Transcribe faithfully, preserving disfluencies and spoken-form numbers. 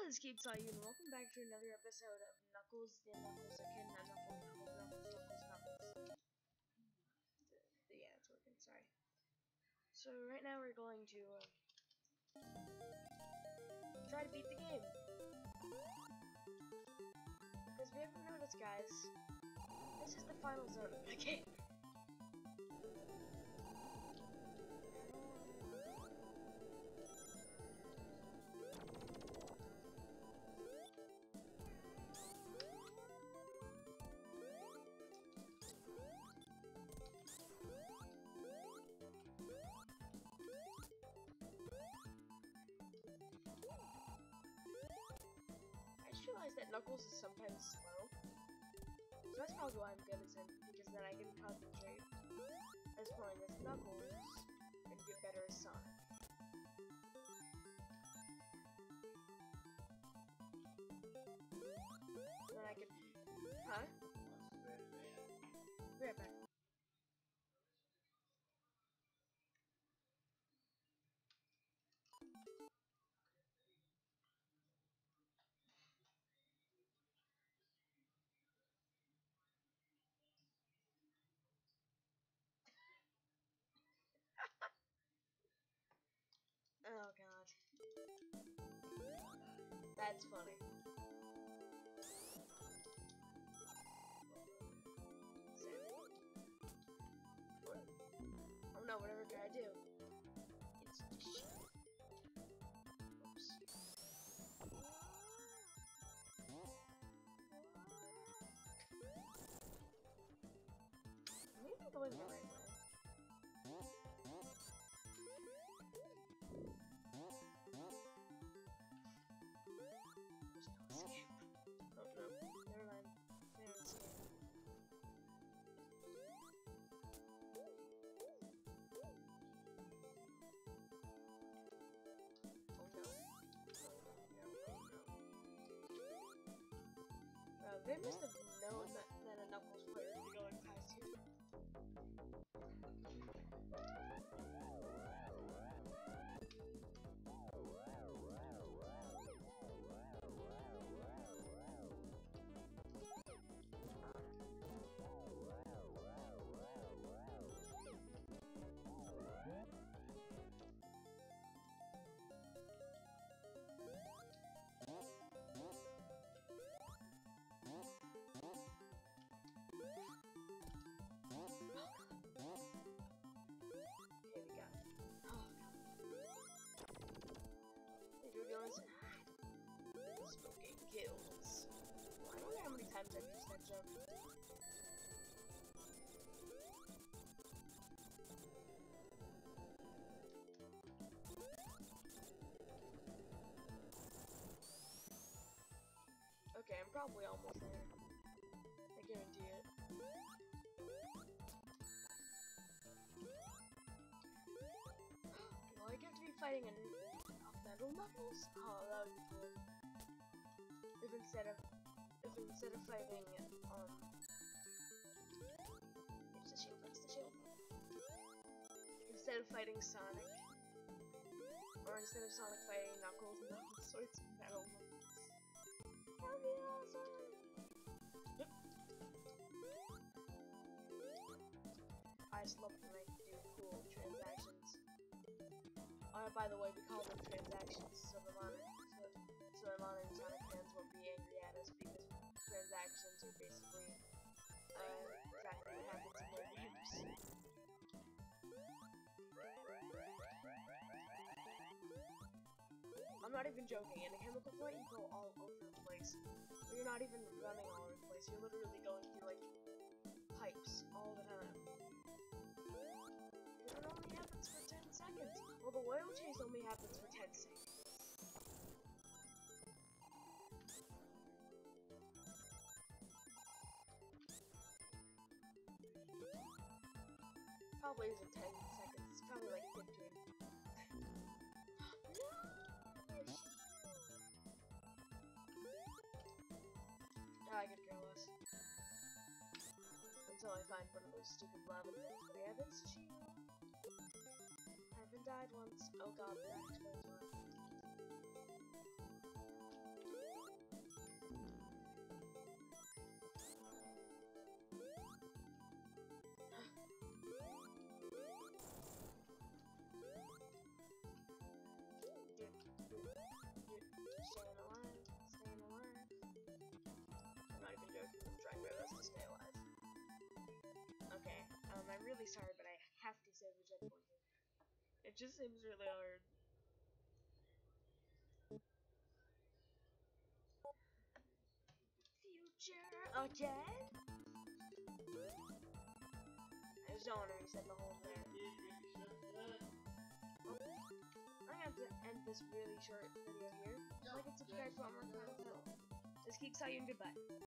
Hello, this is Keep Saw You, and welcome back to another episode of Knuckles, the Knuckles, I can not Knuckles, Knuckles, Knuckles, Knuckles, Knuckles. The, yeah, it's working, sorry. So, right now we're going to uh, try to beat the game. Because if you haven't noticed, guys, this is the final zone of the game. I just realized that Knuckles is sometimes slow. So that's probably why I'm good as him, because then I can concentrate as playing as Knuckles and get better as Sonic. Then I can... Huh? Be right back. Oh god. That's funny. What? Oh no, whatever can I do? It's shit. Oops. Maybe I'm going the right way. There's no escape. Oh no, never mind. There's no escape. Oh no. Oh no, oh no. Well, they must have known that, that a Knuckles player would be going past here. Okay, we got it. Oh god. Hey, dude, guys. Smoking kills. Well, I don't know how many times I've used that joke. Okay, I'm probably almost there. I guarantee it. Will I get to be fighting a, a metal Knuckles? Oh, that would be cool. If instead of if instead of fighting um it's the shield, that's the shield. Instead of fighting Sonic, or instead of Sonic fighting Knuckles, Knuckles so it's metal Knuckles. That would be awesome! Yep. I just love when they do cool transactions. Oh, by the way, we call them transactions, so the modern, so, so the modern Sonic fans won't be angry at us because transactions are basically uh, exactly what happens in their games. I'm not even joking. In a chemical plant, you go all over the place. You're not even running all over the place. You're literally going through like pipes all the time. It only happens for ten seconds. Well, the oil chase only happens for ten seconds. Probably isn't ten seconds. It's probably like fifteen. No! Oh, I could care less. Until I find one of those stupid lava things, but I haven't shield. I haven't died once. Oh god, that explains why. really sorry, but I have to save the checkpoint here. It just seems really hard. Future again? I just don't want to reset the whole there. Well, I'm going to end this really short video here. Like and subscribe for more content. This keeps telling you goodbye.